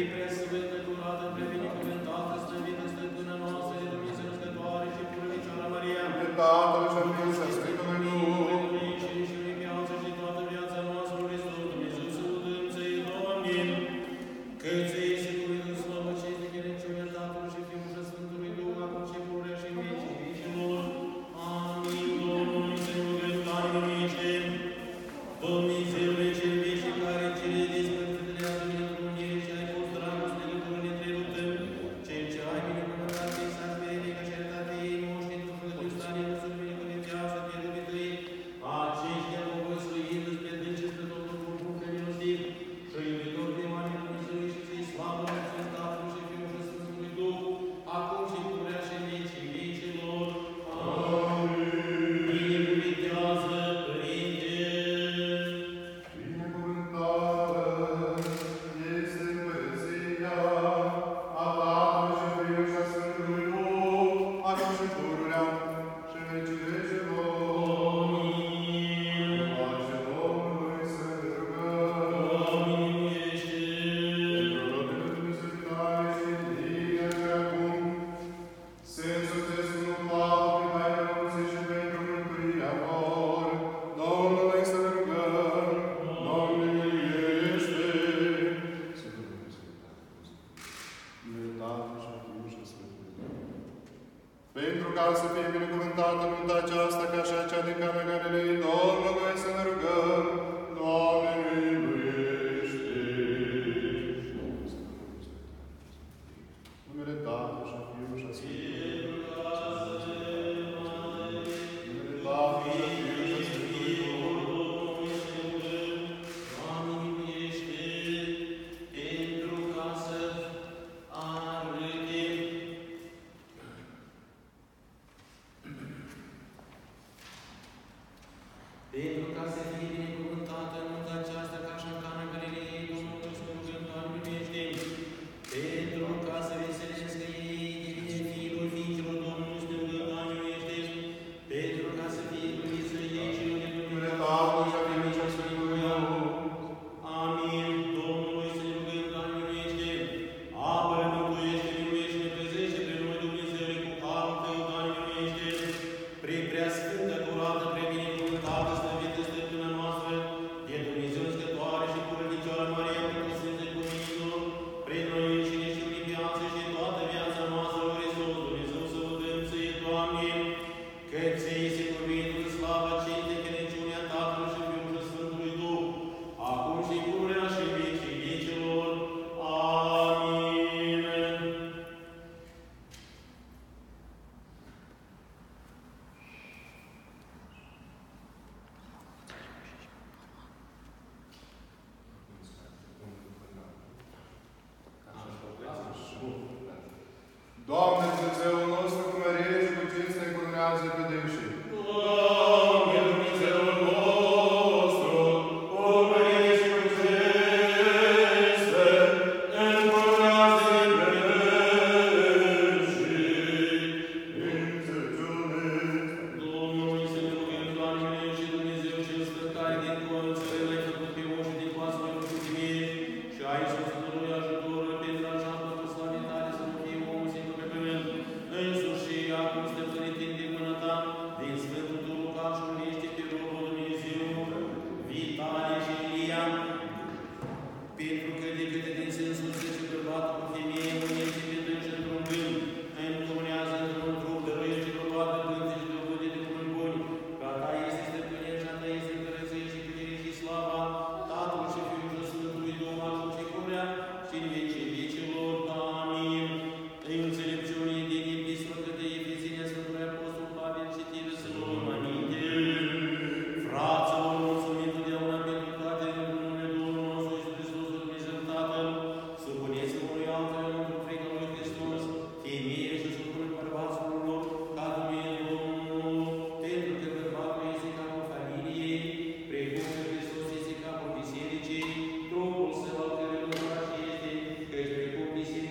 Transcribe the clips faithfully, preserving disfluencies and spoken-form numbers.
Trupul său al cărui lucra și este, căci precum biserica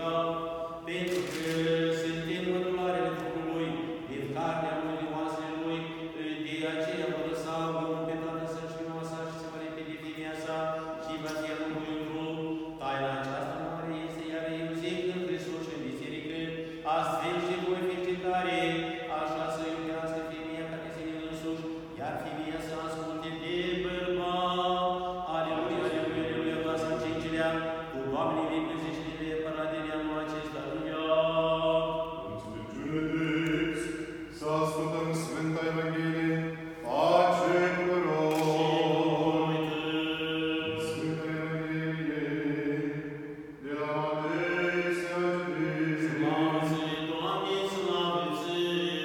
pentru că suntem mădularele Domnului, din carnea Lui, din oasele Lui, de aceea vă lăsa Domnul pe toată sășinua sa și se va repede finia sa și va fi Lui în trup. Taina aceasta mare este, iar eu zic în Hristos și în biserică, astfel și voi fiecare, așa să iubească femeia ca pe sine însuși, iar femeia să asculte de bărbat. Aleluia, aleluia, aleluia, va să cincelea, cu Doamne vei păzește-ne părat de neamul acesta. Aleluia! Înțelepciune, să ascultăm Sfânta Evanghelie, pace vă rog! Sfânta Evanghelie, de la Matei se ajută. Slavă-ți, Doamne, slavă-ți!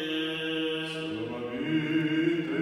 Slăvăminte!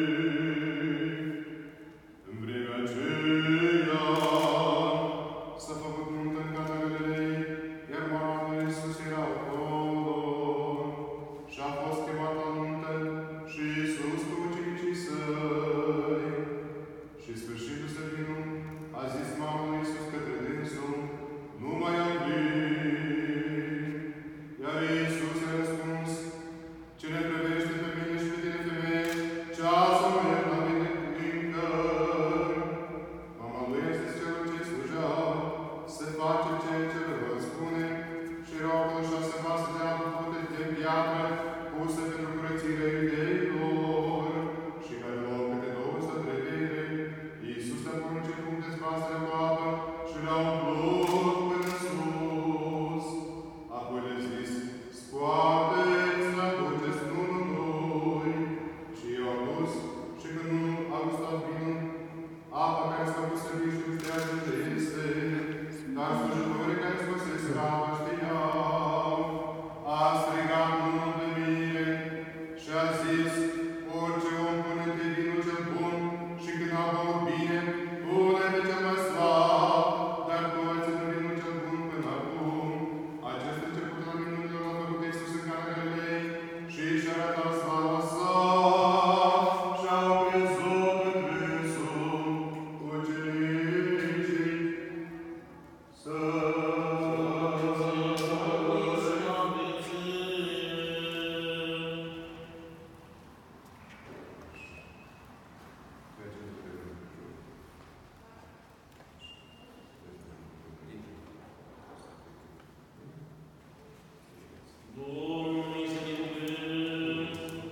În vremea aceea s-a făcut nuntă în Cana Galilei, iar mama lui Iisus era acolo. Și a fost chemat la nuntă și Iisus cu ucenicii săi. Și sfârșindu-se vinul, a zis mama lui Iisus către dânsul: nu mai am vin. Iar Iisus i-a răspuns: ce ne privește pe mine și pe tine, femeie, ceasul meu n-a venit încă. Mama lui a zis celor ce slujeau: se face ceea ce vă spune. Și erau acolo șase vase de apă făcute de piatră, puse pentru curățirea iudeilor, și care luau câte două sătrăvire. Iisus le-a poruncit cum dezvasele cu apă și le-a umplut până sus. Apoi le-a zis: scoateți, aduceți nunului. Și i-au adus, și când nunul a gustat vinul, apa care s-a pus în vin și gustează ce este, dar slujitorii care scoseseră apa știau. A strigat nunul de mire și a zis: orice om pune de vinul cel bun și când a băut bine, pune pe cel mai slab, dar tu ai ținut vinul cel bun până acum. Acest început al minunilor l-a făcut Iisus în Cana Galilei și și-a arătat slava sa și au crezut în dânsul ucenicii săi. Domnului să ne rugăm.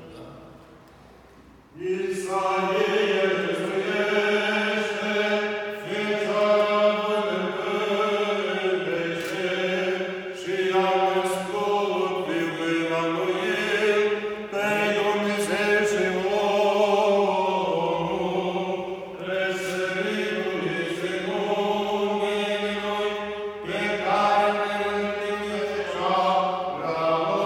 Isaia dăstuiește, Fecioara vânăpărește, și a născut Fiul Emanuel, pe Dumnezeu și omul. Răsăritul este numele Lui, pe care ne Fecioara o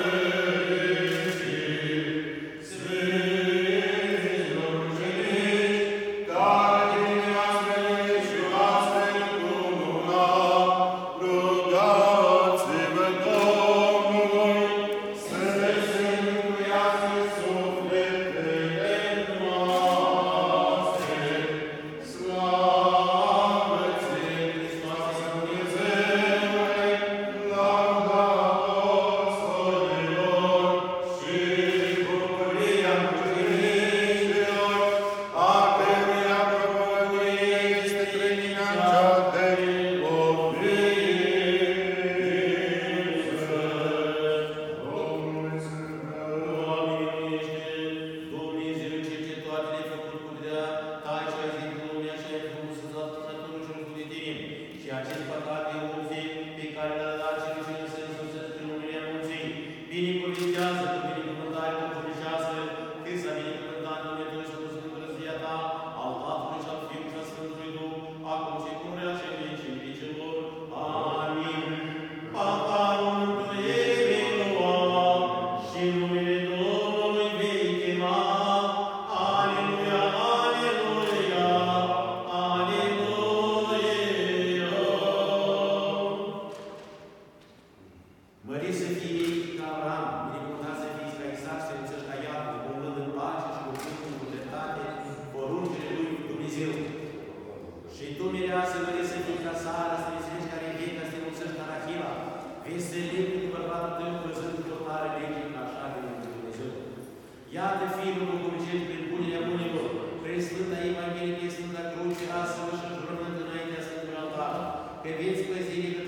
fericit. Sfinților ucenici, care dimineața și astfel cununa, rugați-vă Domnului să ne sânguiască sufletele noastre. Slavă ție, Hristoase Dumnezeule, lauda apostolilor și bucuria mucenicilor, a căruia propovăduie este credința cea de ofiță. Domnului să ne rugăm. Doamne, miluiește! Dumnezeu cel ce toate le-ai făcut cu drept, Tai ce ai zis lumea și ai făcut să zătură și lucru de tine. Și acest păcat de mulți pe care l-a dat celui ce însă însuțesc prin numele mulții, binecuvintează cu binecuvântare duhovnicească, cât s-a binecuvântat Dumnezeu și cu Sfântul ta, al Tatălui și al Fiului și al Sfântului Duh, acum și pururea și în vecii vecilor. Amin. Paharul mântuirii lua și numele Domnului vei chema. Aleluia, aleluia, aleluia. Mărit să fie ca Avram, binecuvântat să fiți ca Isaac, să înțelegi ca Iacov, umblând în pace și cu cuvântul cu dreptate, poruncile lui Dumnezeu. Și tu, mireasă, mărit să fii ca Sara, să înțelegi ca Rebecca, să te mulțești ca Rachila, înțelept cu bărbatul tău, văzând hotare legii ca așa de Dumnezeu. Iată Fiul Duhovnicesc prin punerea bunilor, prin Sfânta Evanghelie, prin Sfânta Cruce, astfel și jurământ înaintea Sfântului Altar, că veți păzi